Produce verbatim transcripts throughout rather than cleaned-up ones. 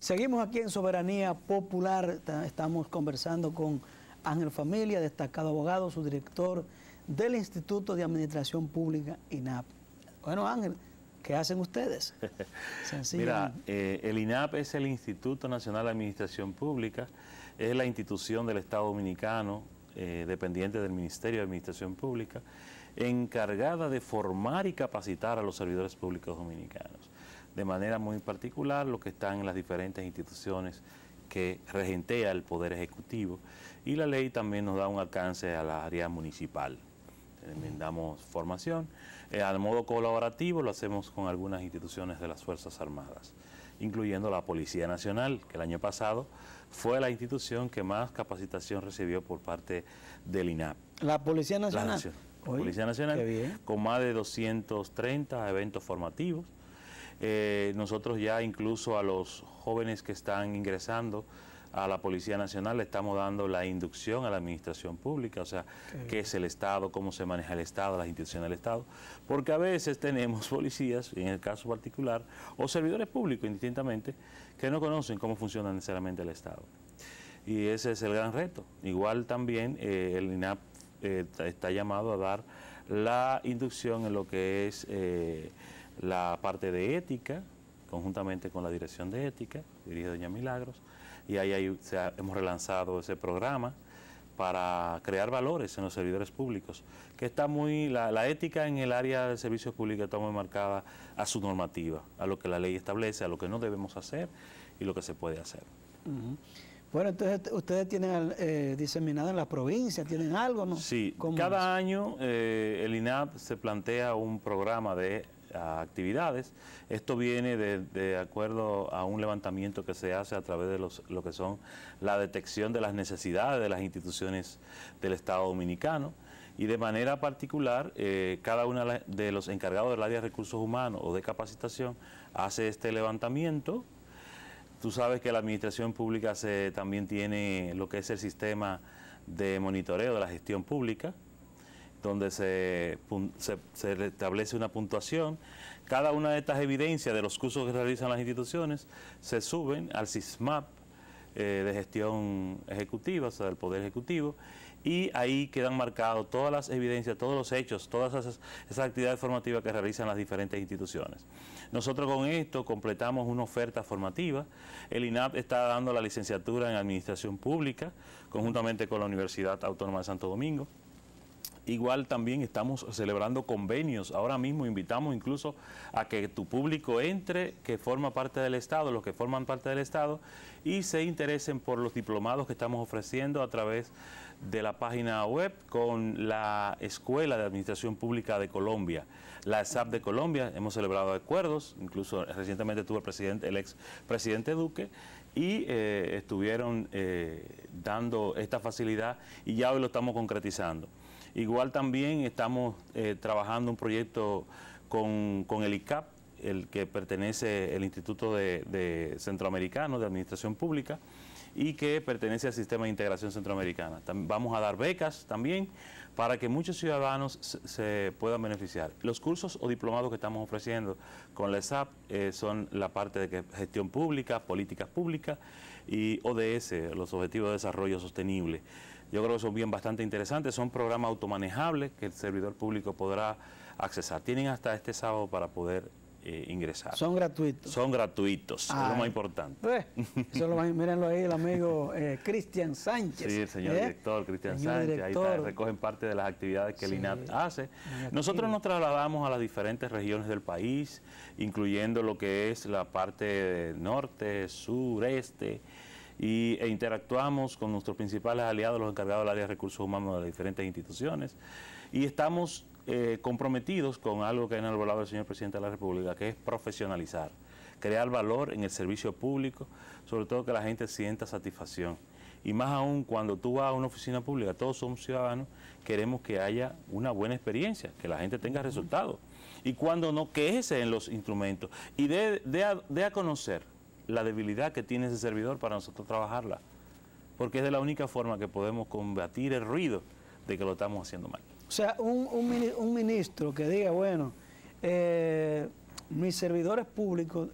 Seguimos aquí en Soberanía Popular. Estamos conversando con Ángel Familia, destacado abogado, su director del Instituto de Administración Pública, I N A P. Bueno, Ángel, ¿qué hacen ustedes? Mira, eh, el I N A P es el Instituto Nacional de Administración Pública, es la institución del Estado Dominicano, eh, dependiente del Ministerio de Administración Pública, encargada de formar y capacitar a los servidores públicos dominicanos. De manera muy particular, los que están en las diferentes instituciones que regentea el Poder Ejecutivo, y la ley también nos da un alcance a la área municipal. Damos formación. Eh, al modo colaborativo lo hacemos con algunas instituciones de las Fuerzas Armadas, incluyendo la Policía Nacional, que el año pasado fue la institución que más capacitación recibió por parte del I N A P. ¿La Policía Nacional? La Nación, Oye, Policía Nacional, con más de doscientos treinta eventos formativos. Eh, nosotros ya incluso a los jóvenes que están ingresando a la Policía Nacional le estamos dando la inducción a la administración pública, o sea, okay, qué es el Estado, cómo se maneja el Estado, las instituciones del Estado, porque a veces tenemos policías, en el caso particular, o servidores públicos indistintamente, que no conocen cómo funciona necesariamente el Estado. Y ese es el gran reto. Igual también eh, el I N A P eh, está llamado a dar la inducción en lo que es eh, la parte de ética, conjuntamente con la Dirección de Ética, dirigida doña Milagros, y ahí hay, o sea, hemos relanzado ese programa para crear valores en los servidores públicos, que está muy, la, la ética en el área de servicios públicos está muy marcada a su normativa, a lo que la ley establece, a lo que no debemos hacer y lo que se puede hacer. Uh-huh. Bueno, entonces ustedes tienen eh, diseminado en las provincias, ¿tienen algo, no? Sí, cada es? año eh, el I N A P se plantea un programa de a actividades. Esto viene de, de acuerdo a un levantamiento que se hace a través de los, lo que son la detección de las necesidades de las instituciones del Estado Dominicano, y de manera particular eh, cada uno de los encargados del área de recursos humanos o de capacitación hace este levantamiento. Tú sabes que la administración pública se, también tiene lo que es el sistema de monitoreo de la gestión pública, donde se, se, se establece una puntuación. Cada una de estas evidencias de los cursos que realizan las instituciones se suben al SISMAP eh, de gestión ejecutiva, o sea, del Poder Ejecutivo, y ahí quedan marcados todas las evidencias, todos los hechos, todas esas, esas actividades formativas que realizan las diferentes instituciones. Nosotros con esto completamos una oferta formativa. El I N A P está dando la licenciatura en Administración Pública, conjuntamente con la Universidad Autónoma de Santo Domingo. Igual también estamos celebrando convenios. Ahora mismo invitamos incluso a que tu público entre, que forma parte del Estado, los que forman parte del Estado, y se interesen por los diplomados que estamos ofreciendo a través de la página web con la Escuela de Administración Pública de Colombia, la E S A P de Colombia. Hemos celebrado acuerdos, incluso recientemente tuvo el presidente, el ex presidente Duque, y eh, estuvieron eh, dando esta facilidad, y ya hoy lo estamos concretizando. Igual también estamos eh, trabajando un proyecto con, con el I C A P, el que pertenece al Instituto de, de Centroamericano de Administración Pública, y que pertenece al Sistema de Integración Centroamericana. Tam- vamos a dar becas también para que muchos ciudadanos se, se puedan beneficiar. Los cursos o diplomados que estamos ofreciendo con la E S A P eh, son la parte de que, gestión pública, políticas públicas y O D S, los Objetivos de Desarrollo Sostenible. Yo creo que son bien bastante interesantes, son programas automanejables que el servidor público podrá accesar. Tienen hasta este sábado para poder eh, ingresar. ¿Son gratuitos? Son gratuitos, Ay. es lo más importante. Pues, eso lo más, mírenlo ahí, el amigo eh, Cristian Sánchez. Sí, el señor ¿eh? director Cristian Sánchez, director. Ahí está, recogen parte de las actividades que sí. el I N A P hace. Nosotros nos trasladamos a las diferentes regiones del país, incluyendo lo que es la parte norte, sureste, y, e interactuamos con nuestros principales aliados, los encargados del área de recursos humanos de las diferentes instituciones, y estamos eh, comprometidos con algo que ha elaborado el señor presidente de la República, que es profesionalizar, crear valor en el servicio público, sobre todo que la gente sienta satisfacción. Y más aún cuando tú vas a una oficina pública, todos somos ciudadanos, queremos que haya una buena experiencia, que la gente tenga resultados. Y cuando no, quéjese en los instrumentos y dé de, de a, de a conocer la debilidad que tiene ese servidor para nosotros trabajarla, porque es de la única forma que podemos combatir el ruido de que lo estamos haciendo mal. O sea, un, un, un ministro que diga, bueno, eh, mis servidores públicos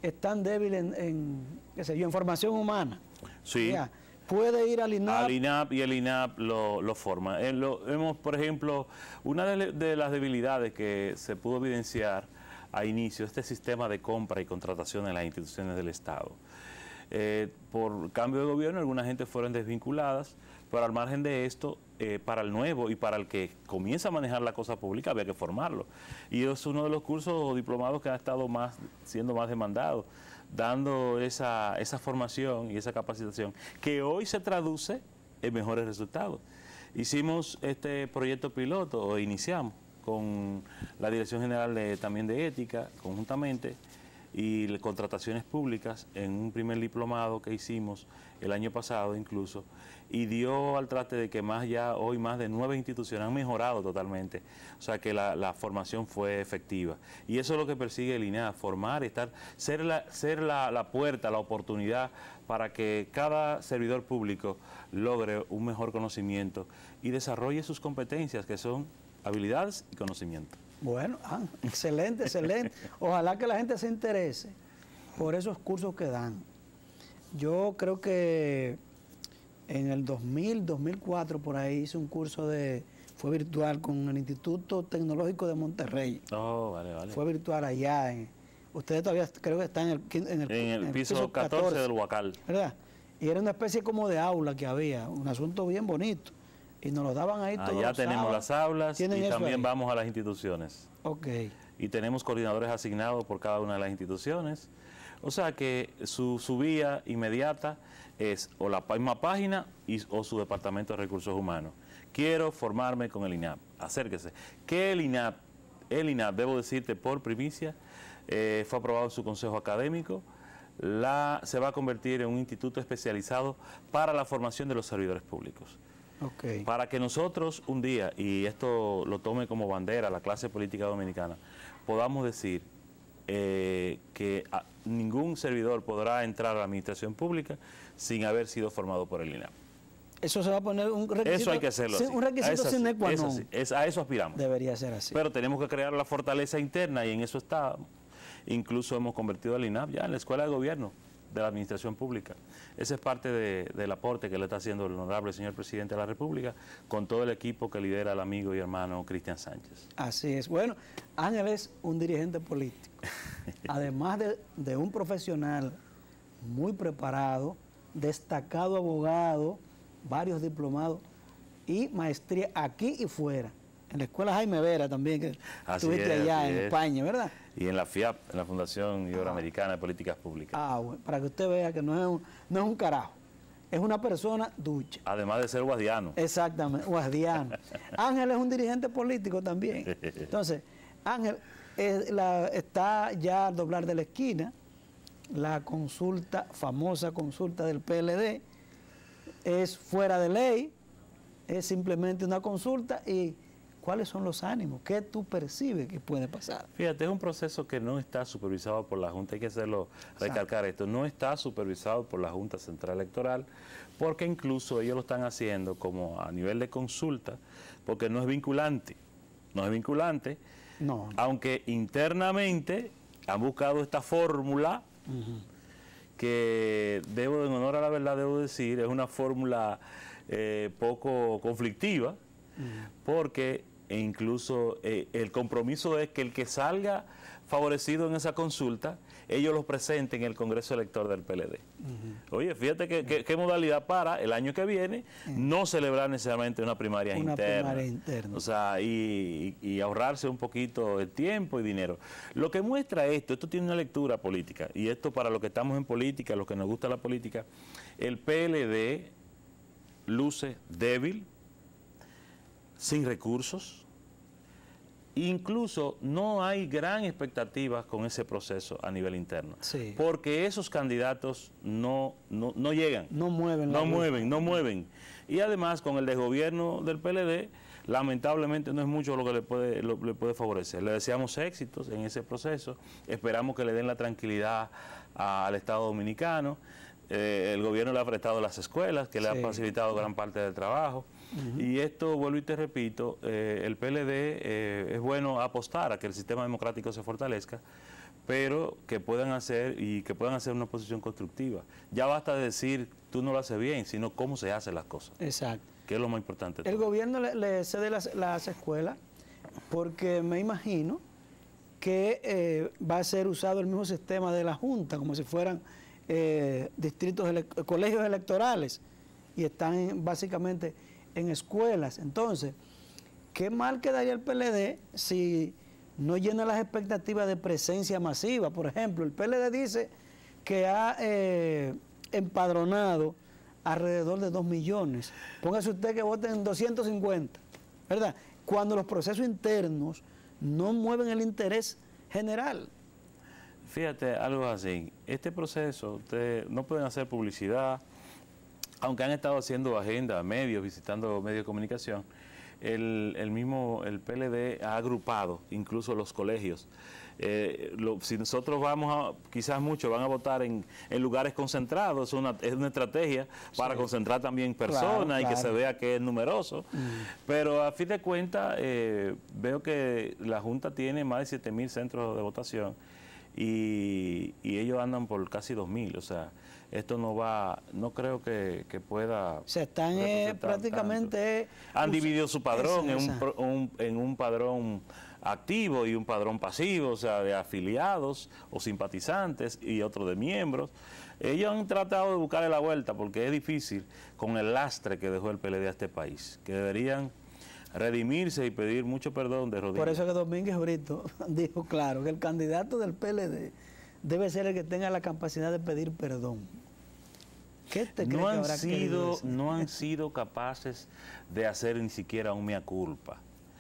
es tan débil en, en, qué sé yo, en formación humana. Sí. Ya, puede ir al INAP. Al INAP, y el INAP lo, lo forma. Eh, lo, hemos, por ejemplo, una de, de las debilidades que se pudo evidenciar a inicio, este sistema de compra y contratación en las instituciones del Estado. Eh, por cambio de gobierno, alguna gente fueron desvinculadas, pero al margen de esto, eh, para el nuevo y para el que comienza a manejar la cosa pública había que formarlo. Y es uno de los cursos o diplomados que ha estado más, siendo más demandado, dando esa, esa formación y esa capacitación, que hoy se traduce en mejores resultados. Hicimos este proyecto piloto, o iniciamos, con la Dirección General de, también de Ética, conjuntamente, y contrataciones públicas en un primer diplomado que hicimos el año pasado incluso, y dio al traste de que más ya hoy más de nueve instituciones han mejorado totalmente, o sea que la, la formación fue efectiva. Y eso es lo que persigue el INAP, formar, estar, ser, la, ser la, la puerta, la oportunidad para que cada servidor público logre un mejor conocimiento y desarrolle sus competencias, que son habilidades y conocimiento. Bueno, ah, excelente, excelente. Ojalá que la gente se interese por esos cursos que dan. Yo creo que en el dos mil, dos mil cuatro, por ahí hice un curso de, fue virtual con el Instituto Tecnológico de Monterrey. Oh, vale, vale. Fue virtual allá. En, ustedes todavía creo que están en el, en el, en el, en el piso, piso catorce, catorce del Huacal. ¿Verdad? Y era una especie como de aula que había, un asunto bien bonito. Y nos lo daban ahí todos Allá los tenemos sábados. las aulas y también ahí? vamos a las instituciones. Ok. Y tenemos coordinadores asignados por cada una de las instituciones. O sea que su, su vía inmediata es o la misma página y, o su departamento de recursos humanos. Quiero formarme con el INAP. Acérquese. Que el INAP, el INAP, debo decirte por primicia, eh, fue aprobado en su consejo académico. La, se va a convertir en un instituto especializado para la formación de los servidores públicos. Okay. Para que nosotros un día, y esto lo tome como bandera la clase política dominicana, podamos decir eh, que a, ningún servidor podrá entrar a la administración pública sin haber sido formado por el INAP. Eso se va a poner un requisito. Eso hay que hacerlo así. Un requisito sine qua non. Es es, a eso aspiramos. Debería ser así. Pero tenemos que crear la fortaleza interna y en eso estamos. Incluso hemos convertido al INAP ya en la escuela de gobierno de la administración pública. Ese es parte de, del aporte que le está haciendo el honorable señor presidente de la República con todo el equipo que lidera el amigo y hermano Cristian Sánchez. Así es. Bueno, Ángel es un dirigente político, además de, de un profesional muy preparado, destacado abogado, varios diplomados y maestría aquí y fuera. En la escuela Jaime Vera también, que así estuviste es, allá en es. España, ¿verdad? Y en la FIAP, en la Fundación Iberoamericana de Políticas Públicas. Ah, bueno, para que usted vea que no es un, no es un carajo, es una persona ducha. Además de ser guardiano. Exactamente, guardiano. Ángel es un dirigente político también. Entonces, Ángel eh, la, está ya al doblar de la esquina, la consulta, famosa consulta del P L D, es fuera de ley, es simplemente una consulta. Y ¿cuáles son los ánimos? ¿Qué tú percibes que puede pasar? Fíjate, es un proceso que no está supervisado por la Junta, hay que hacerlo, recalcar esto, no está supervisado por la Junta Central Electoral, porque incluso ellos lo están haciendo como a nivel de consulta, porque no es vinculante, no es vinculante, no. Aunque internamente han buscado esta fórmula, uh-huh. que debo, en honor a la verdad, debo decir, es una fórmula eh, poco conflictiva, uh-huh. porque e incluso eh, el compromiso es que el que salga favorecido en esa consulta, ellos lo presenten en el Congreso Elector del P L D. Uh-huh. Oye, fíjate que, que, qué modalidad para el año que viene uh-huh. no celebrar necesariamente una primaria una interna. Primaria interna. O sea, y, y, y ahorrarse un poquito de tiempo y dinero. Lo que muestra esto, esto tiene una lectura política, y esto para los que estamos en política, los que nos gusta la política, el P L D luce débil, sin recursos. Incluso no hay gran expectativa con ese proceso a nivel interno, sí. porque esos candidatos no, no, no llegan, no mueven, no mueven, no mueven. Y además con el desgobierno del P L D, lamentablemente no es mucho lo que le puede, lo, le puede favorecer. Le deseamos éxitos en ese proceso, esperamos que le den la tranquilidad a, al Estado Dominicano. Eh, el gobierno le ha prestado las escuelas, que le sí. ha facilitado gran parte del trabajo. Uh-huh. Y esto, vuelvo y te repito, eh, el P L D eh, es bueno apostar a que el sistema democrático se fortalezca, pero que puedan hacer y que puedan hacer una oposición constructiva. Ya basta de decir, tú no lo haces bien, sino cómo se hacen las cosas. Exacto. Que es lo más importante. El gobierno le, le cede las, las escuelas porque me imagino que eh, va a ser usado el mismo sistema de la Junta, como si fueran eh, distritos, ele colegios electorales, y están en, básicamente en escuelas. Entonces, ¿qué mal quedaría el P L D si no llena las expectativas de presencia masiva? Por ejemplo, el P L D dice que ha eh, empadronado alrededor de dos millones. Póngase usted que voten doscientos cincuenta, ¿verdad? Cuando los procesos internos no mueven el interés general. Fíjate, algo así. Este proceso, ustedes no pueden hacer publicidad, aunque han estado haciendo agenda, medios, visitando medios de comunicación. El, el mismo, el P L D ha agrupado incluso los colegios. Eh, lo, si nosotros vamos a, quizás muchos van a votar en, en lugares concentrados, es una, es una estrategia para sí. concentrar también personas claro, y claro. que se vea que es numeroso. Mm. Pero a fin de cuentas, eh, veo que la Junta tiene más de siete mil centros de votación y, y ellos andan por casi dos mil, o sea, esto no va, no creo que, que pueda... Se están eh, prácticamente... Tanto. Han dividido su padrón en un, un, en un padrón activo y un padrón pasivo, o sea, de afiliados o simpatizantes y otro de miembros. Ellos han tratado de buscarle la vuelta porque es difícil con el lastre que dejó el P L D a este país, que deberían redimirse y pedir mucho perdón de rodillas. Por eso que Domínguez Brito dijo claro que el candidato del P L D debe ser el que tenga la capacidad de pedir perdón. ¿Qué te no crees han que habrá sido, no han sido capaces de hacer ni siquiera un mea culpa.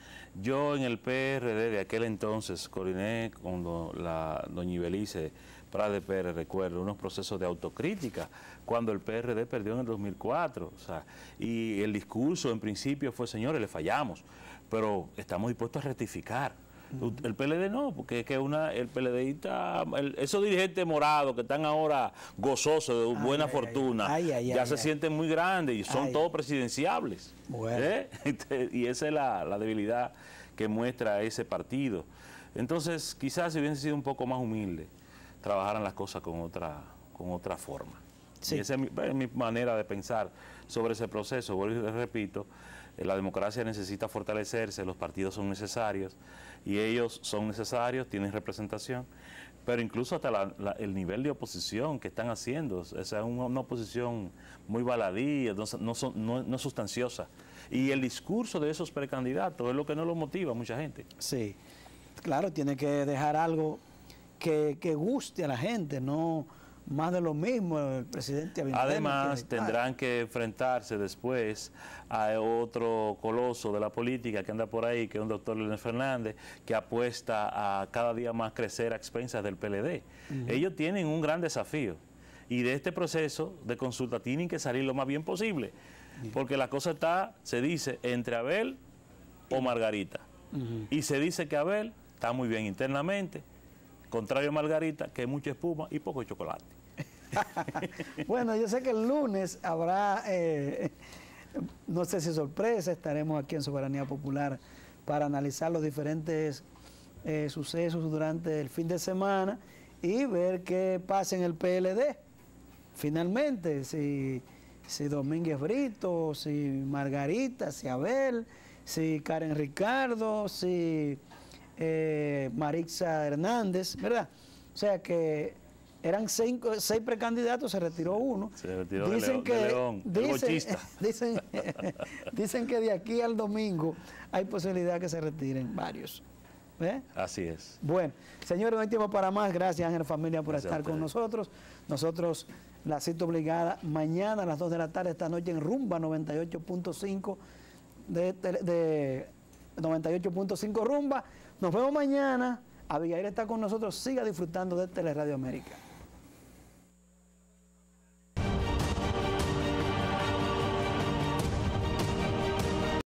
Yo en el P R D de aquel entonces coordiné con do, la doña Ibelice Prade Pérez, recuerdo, unos procesos de autocrítica cuando el P R D perdió en el dos mil cuatro. O sea, y el discurso en principio fue, señores, le fallamos, pero estamos dispuestos a rectificar. El P L D no, porque es que una, el PLDista, el, esos dirigentes morados que están ahora gozosos de buena ay, fortuna, ay, ay, ya ay, se ay. sienten muy grandes y son ay. todos presidenciables. Bueno. ¿Eh? Y esa es la, la debilidad que muestra ese partido. Entonces, quizás si hubiesen sido un poco más humildes, trabajaran las cosas con otra, con otra forma. Sí. Y esa es mi, es mi manera de pensar sobre ese proceso. Vuelvo y les repito, la democracia necesita fortalecerse, los partidos son necesarios y ellos son necesarios, tienen representación, pero incluso hasta la, la, el nivel de oposición que están haciendo, esa es una, una oposición muy baladí, no, no, son, no, no sustanciosa. Y el discurso de esos precandidatos es lo que no lo motiva a mucha gente. Sí, claro, tiene que dejar algo que, que guste a la gente, no más de lo mismo el presidente Abinader. Además, tendrán que enfrentarse después a otro coloso de la política que anda por ahí, que es un doctor Leonel Fernández, que apuesta a cada día más crecer a expensas del P L D. Uh-huh. Ellos tienen un gran desafío y de este proceso de consulta tienen que salir lo más bien posible, uh-huh. porque la cosa está, se dice, entre Abel o Margarita. Uh-huh. Y se dice que Abel está muy bien internamente, contrario a Margarita, que es mucha espuma y poco chocolate. Bueno, yo sé que el lunes habrá, eh, no sé si sorpresa, estaremos aquí en Soberanía Popular para analizar los diferentes eh, sucesos durante el fin de semana y ver qué pasa en el P L D. Finalmente, si, si Domínguez Brito, si Margarita, si Abel, si Karen Ricardo, si eh, Marixa Hernández, ¿verdad? O sea que eran cinco, seis precandidatos, se retiró uno. Se retiró dicen de León, que, de León, dicen, dicen, dicen que de aquí al domingo hay posibilidad que se retiren varios. ¿Eh? Así es. Bueno, señores, no hay tiempo para más. Gracias, Ángel Familia, por Gracias estar con nosotros. Nosotros, la cita obligada, mañana a las dos de la tarde, esta noche en Rumba noventa y ocho punto cinco de, de, de noventa y ocho punto cinco Rumba. Nos vemos mañana. Abigail está con nosotros. Siga disfrutando de Teleradio América.